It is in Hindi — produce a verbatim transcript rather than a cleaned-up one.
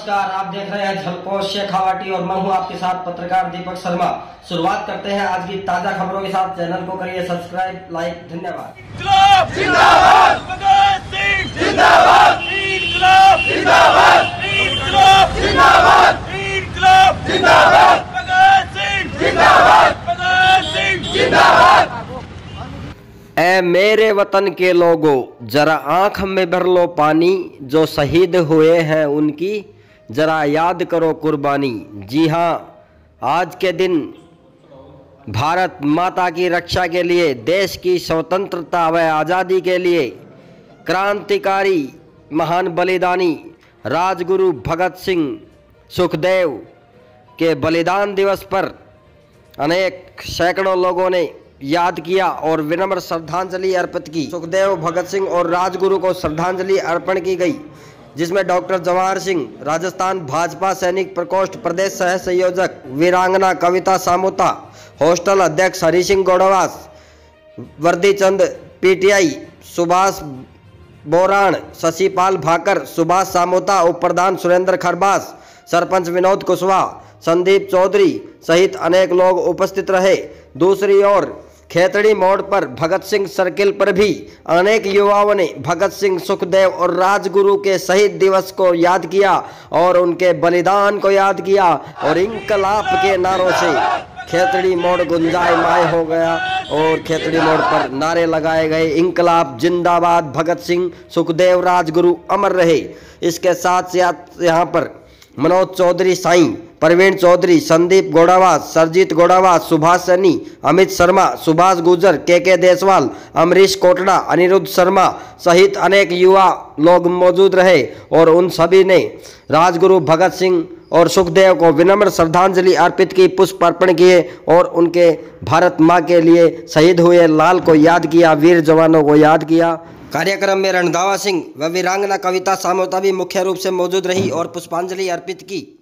नमस्कार, आप देख रहे हैं झलको शेखावाटी और मैं हूं आपके साथ पत्रकार दीपक शर्मा। शुरुआत करते हैं आज की ताजा खबरों के साथ। चैनल को करिए सब्सक्राइब, लाइक। धन्यवाद। जिंदाबाद भगत सिंह, जिंदाबाद इंकलाब, जिंदाबाद इंकलाब, जिंदाबाद इंकलाब, जिंदाबाद भगत सिंह, जिंदाबाद भगत सिंह, जिंदाबाद। ऐ मेरे वतन के लोगों, जरा आंख में भर लो पानी, जो शहीद हुए हैं उनकी जरा याद करो कुर्बानी। जी हाँ, आज के दिन भारत माता की रक्षा के लिए, देश की स्वतंत्रता व आज़ादी के लिए क्रांतिकारी महान बलिदानी राजगुरु भगत सिंह सुखदेव के बलिदान दिवस पर अनेक सैकड़ों लोगों ने याद किया और विनम्र श्रद्धांजलि अर्पित की। सुखदेव, भगत सिंह और राजगुरु को श्रद्धांजलि अर्पण की गई, जिसमें डॉक्टर जवाहर सिंह, राजस्थान भाजपा सैनिक प्रकोष्ठ प्रदेश सह संयोजक वीरांगना कविता सामोता, हॉस्टल अध्यक्ष हरि सिंह गौड़वास, वर्दी चंद पीटीआई, सुभाष बोराण, शशिपाल भाकर, सुभाष सामोता, उप प्रधान सुरेंद्र खरबास, सरपंच विनोद कुशवाहा, संदीप चौधरी सहित अनेक लोग उपस्थित रहे। दूसरी ओर खेतड़ी मोड़ पर भगत सिंह सर्किल पर भी अनेक युवाओं ने भगत सिंह, सुखदेव और राजगुरु के शहीद दिवस को याद किया और उनके बलिदान को याद किया और इंकलाब के नारों से खेतड़ी मोड़ गुंजायमाय हो गया और खेतड़ी मोड़ पर नारे लगाए गए। इंकलाब जिंदाबाद, भगत सिंह, सुखदेव, राजगुरु अमर रहे। इसके साथ साथ यहाँ पर मनोज चौधरी साईं, प्रवीण चौधरी, संदीप गौड़ावास, सरजीत गौड़ावास, सुभाष सैनी, अमित शर्मा, सुभाष गुर्जर, के के देसवाल, अमरीश कोटड़ा, अनिरुद्ध शर्मा सहित अनेक युवा लोग मौजूद रहे और उन सभी ने राजगुरु भगत सिंह और सुखदेव को विनम्र श्रद्धांजलि अर्पित की, पुष्प अर्पण किए और उनके भारत माँ के लिए शहीद हुए लाल को याद किया, वीर जवानों को याद किया। कार्यक्रम में रणधावा सिंह व वीरांगना कविता सामोता भी मुख्य रूप से मौजूद रही और पुष्पांजलि अर्पित की।